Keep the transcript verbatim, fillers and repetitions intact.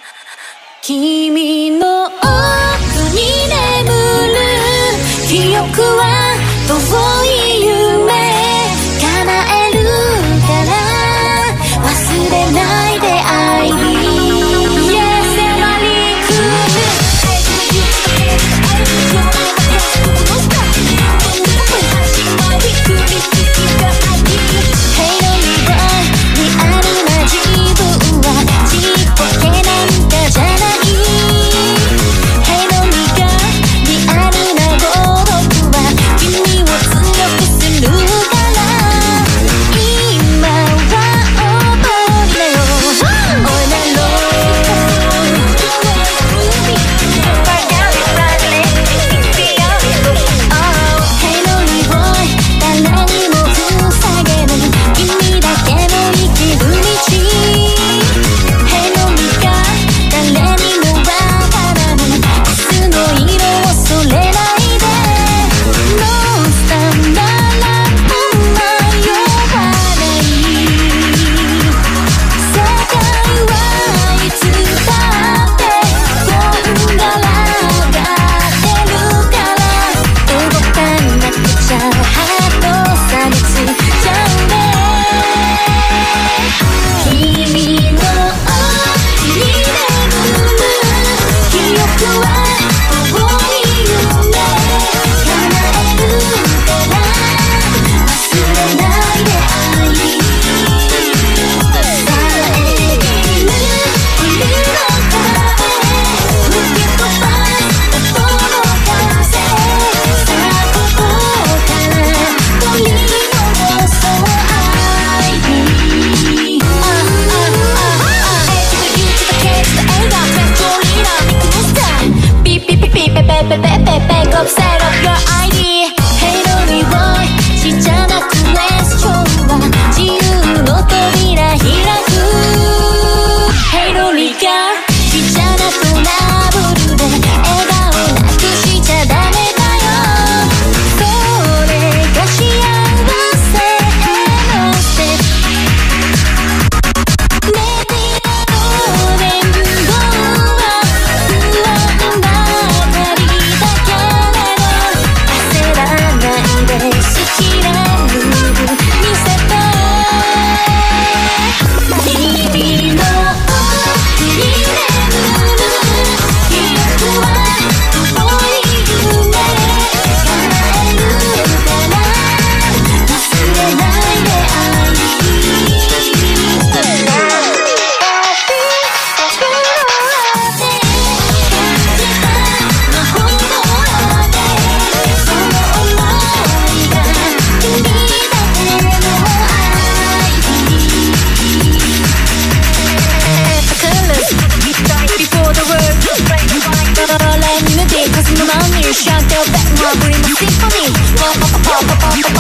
君の奥に眠る記憶は遠い夢叶えるから忘れないで愛に Yes, everybody Back up, set up your アイディー Halo Rewind ちっちゃなクエスチョンは自由の扉開く Halo Rewind ちっちゃなトラブルで笑顔なくしちゃダメだよそれが幸せのステップメディアの連合は不安ばかりShut down that robbery, my symphony. Pop, pop, pop, pop, pop.